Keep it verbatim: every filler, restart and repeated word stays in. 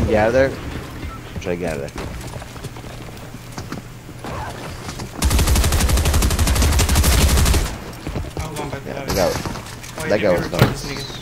can get out of there. Try to get out of there. I'm going back Yeah, there. that guy, Oh, that guy yeah, was record done. this nigga.